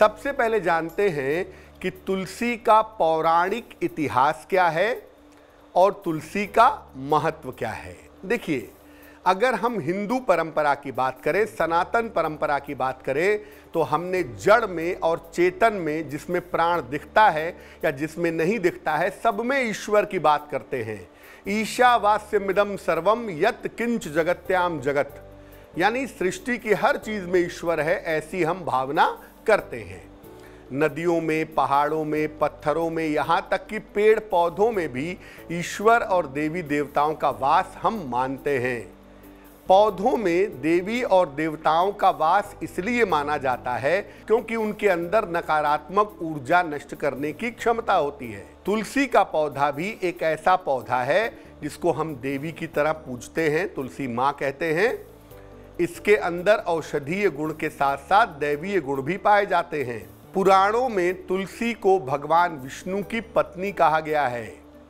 सबसे पहले जानते हैं कि तुलसी का पौराणिक इतिहास क्या है और तुलसी का महत्व क्या है। देखिए, अगर हम हिंदू परंपरा की बात करें, सनातन परंपरा की बात करें, तो हमने जड़ में और चेतन में, जिसमें प्राण दिखता है या जिसमें नहीं दिखता है, सब में ईश्वर की बात करते हैं। ईशावास्यमिदं सर्वम यत् किंच जगत्याम जगत, यानी सृष्टि की हर चीज में ईश्वर है, ऐसी हम भावना करते हैं। नदियों में, पहाड़ों में, पत्थरों में, यहाँ तक कि पेड़ पौधों में भी ईश्वर और देवी देवताओं का वास हम मानते हैं। पौधों में देवी और देवताओं का वास इसलिए माना जाता है क्योंकि उनके अंदर नकारात्मक ऊर्जा नष्ट करने की क्षमता होती है। तुलसी का पौधा भी एक ऐसा पौधा है जिसको हम देवी की तरह पूजते हैं, तुलसी माँ कहते हैं। इसके अंदर औषधीय गुण के साथ साथ दैवीय गुण भी पाए जाते हैं। पुराणों में तुलसी को भगवान विष्णु की पत्नी कहा गया है।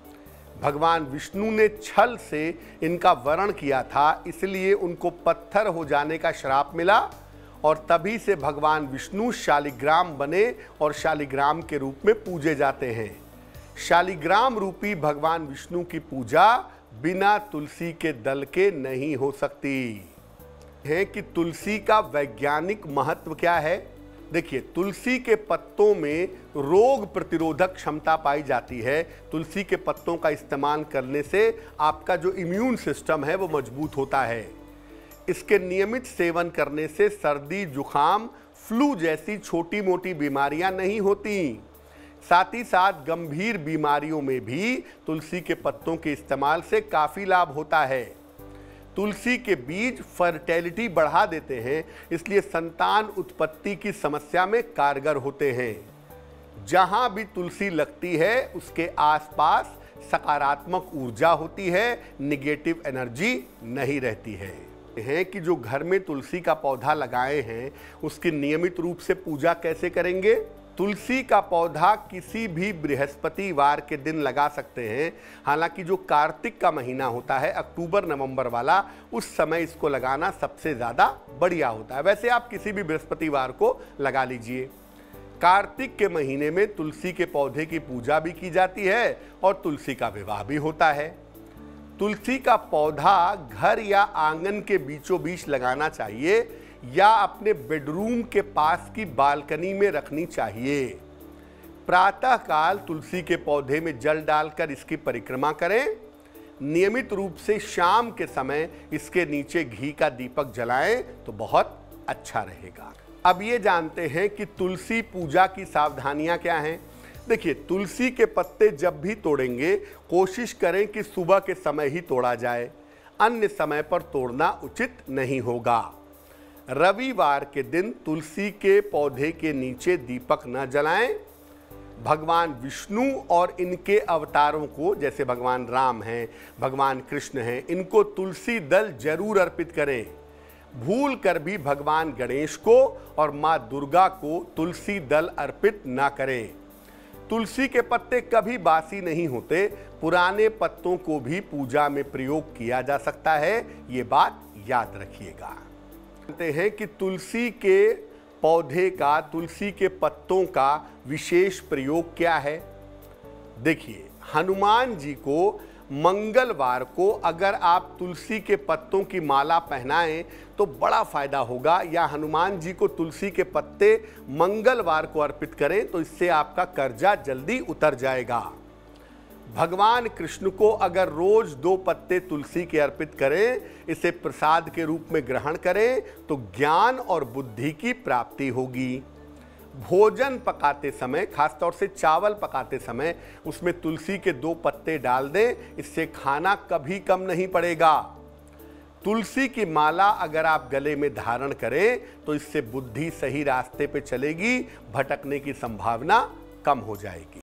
भगवान विष्णु ने छल से इनका वरण किया था, इसलिए उनको पत्थर हो जाने का श्राप मिला और तभी से भगवान विष्णु शालिग्राम बने और शालिग्राम के रूप में पूजे जाते हैं। शालिग्राम रूपी भगवान विष्णु की पूजा बिना तुलसी के दल के नहीं हो सकती है। कि तुलसी का वैज्ञानिक महत्व क्या है। देखिए, तुलसी के पत्तों में रोग प्रतिरोधक क्षमता पाई जाती है। तुलसी के पत्तों का इस्तेमाल करने से आपका जो इम्यून सिस्टम है वो मजबूत होता है। इसके नियमित सेवन करने से सर्दी, जुखाम, फ्लू जैसी छोटी मोटी बीमारियां नहीं होती। साथ ही साथ गंभीर बीमारियों में भी तुलसी के पत्तों के इस्तेमाल से काफ़ी लाभ होता है। तुलसी के बीज फर्टिलिटी बढ़ा देते हैं, इसलिए संतान उत्पत्ति की समस्या में कारगर होते हैं। जहां भी तुलसी लगती है उसके आसपास सकारात्मक ऊर्जा होती है, निगेटिव एनर्जी नहीं रहती है। कि जो घर में तुलसी का पौधा लगाए हैं उसकी नियमित रूप से पूजा कैसे करेंगे। तुलसी का पौधा किसी भी बृहस्पतिवार के दिन लगा सकते हैं। हालांकि जो कार्तिक का महीना होता है, अक्टूबर नवंबर वाला, उस समय इसको लगाना सबसे ज़्यादा बढ़िया होता है। वैसे आप किसी भी बृहस्पतिवार को लगा लीजिए। कार्तिक के महीने में तुलसी के पौधे की पूजा भी की जाती है और तुलसी का विवाह भी होता है। तुलसी का पौधा घर या आंगन के बीचों बीच लगाना चाहिए या अपने बेडरूम के पास की बालकनी में रखनी चाहिए। प्रातःकाल तुलसी के पौधे में जल डालकर इसकी परिक्रमा करें। नियमित रूप से शाम के समय इसके नीचे घी का दीपक जलाएं तो बहुत अच्छा रहेगा। अब ये जानते हैं कि तुलसी पूजा की सावधानियां क्या हैं। देखिए, तुलसी के पत्ते जब भी तोड़ेंगे कोशिश करें कि सुबह के समय ही तोड़ा जाए, अन्य समय पर तोड़ना उचित नहीं होगा। रविवार के दिन तुलसी के पौधे के नीचे दीपक न जलाएं। भगवान विष्णु और इनके अवतारों को, जैसे भगवान राम हैं, भगवान कृष्ण हैं, इनको तुलसी दल जरूर अर्पित करें। भूल कर भी भगवान गणेश को और माँ दुर्गा को तुलसी दल अर्पित ना करें। तुलसी के पत्ते कभी बासी नहीं होते, पुराने पत्तों को भी पूजा में प्रयोग किया जा सकता है, ये बात याद रखिएगा। जानते हैं कि तुलसी के पौधे का, तुलसी के पत्तों का विशेष प्रयोग क्या है। देखिए, हनुमान जी को मंगलवार को अगर आप तुलसी के पत्तों की माला पहनाएं तो बड़ा फायदा होगा, या हनुमान जी को तुलसी के पत्ते मंगलवार को अर्पित करें तो इससे आपका कर्जा जल्दी उतर जाएगा। भगवान कृष्ण को अगर रोज 2 पत्ते तुलसी के अर्पित करें, इसे प्रसाद के रूप में ग्रहण करें तो ज्ञान और बुद्धि की प्राप्ति होगी। भोजन पकाते समय, खासतौर से चावल पकाते समय, उसमें तुलसी के 2 पत्ते डाल दें, इससे खाना कभी कम नहीं पड़ेगा। तुलसी की माला अगर आप गले में धारण करें तो इससे बुद्धि सही रास्ते पे चलेगी, भटकने की संभावना कम हो जाएगी।